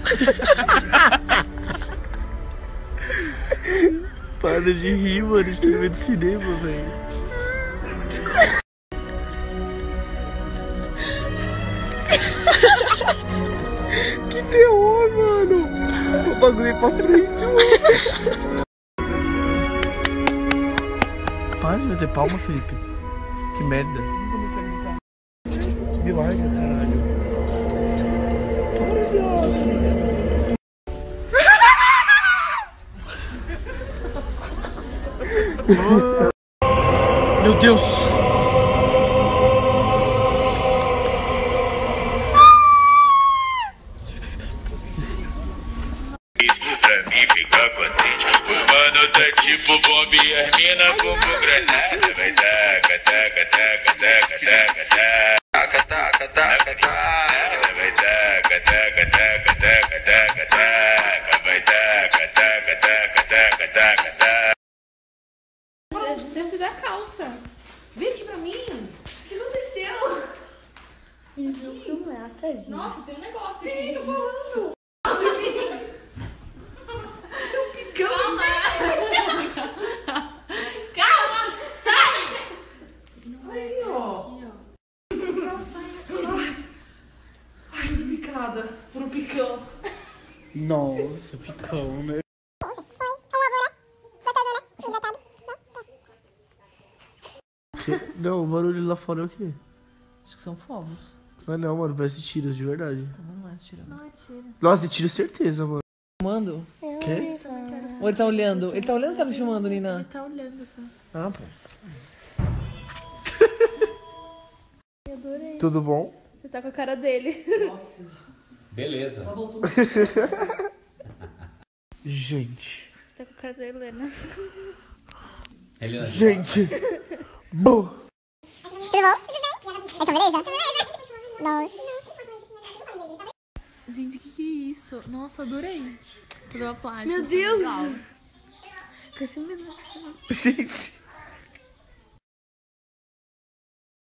Para de rir, mano. A gente tá vendo cinema, velho. Que terror, mano. O bagulho aí pra frente, mano. Para de meter palma, Felipe. Que merda. Vamos começar a gritar. Me larga, caralho. Para, viado. Meu Deus. Isso pra mim ficar contente. O mano tá tipo bomba e as mina como granada. Vai taca, taca, taca, taca, taca, taca. Taca, taca, taca, taca. Vai taca, taca, taca, taca, taca, taca. Vai taca, taca, taca, taca, taca, taca. Desce da calça. Vem aqui pra mim. O que aconteceu? Ele viu filmar, tadinho. Nossa, tem um negócio aqui. Sim, tô falando. Calma. Calma. Sai. Aí, ó. Não, sai. Ai, fui picada por um picão. Nossa, picão, né? Não, o barulho lá fora é o quê? Acho que são fogos. Mas não, mano, parece tiros de verdade. Não é tirando. Não atira. Nossa, de tiro certeza, mano. Filmando? Quê? Ou ele tá olhando? Ele tá olhando ou tá me filmando, Nina? Ele tá olhando só. Ah, pô. Eu adorei. Tudo bom? Você tá com a cara dele. Nossa, Beleza. só voltou. Gente. Tá com a cara da Helena. Helena, Gente. Bom. Tudo bom? Tudo bem? Então, beleza? Nossa. Gente, que é isso? Nossa, adorei. Fazer uma plástica. Meu Deus. Legal. Com esse menino. Gente.